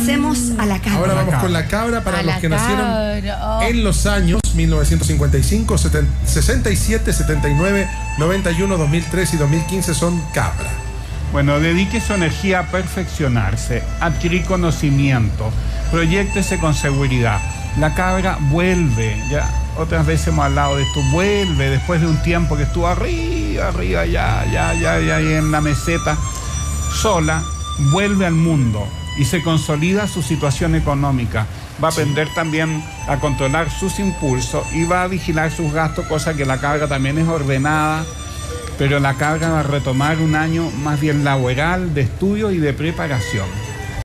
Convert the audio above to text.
pasemos a la cabra. Ahora vamos con la cabra para los que nacieron en los años 1955, 67, 79, 91, 2003 y 2015 son cabra. Bueno, dedique su energía a perfeccionarse, adquirir conocimiento, proyéctese con seguridad. La cabra vuelve, ya otras veces hemos hablado de esto, vuelve después de un tiempo que estuvo arriba, ya en la meseta, sola, vuelve al mundo y se consolida su situación económica. Va a aprender también a controlar sus impulsos y va a vigilar sus gastos, cosa que la cabra también es ordenada, pero la cabra va a retomar un año más bien laboral, de estudio y de preparación.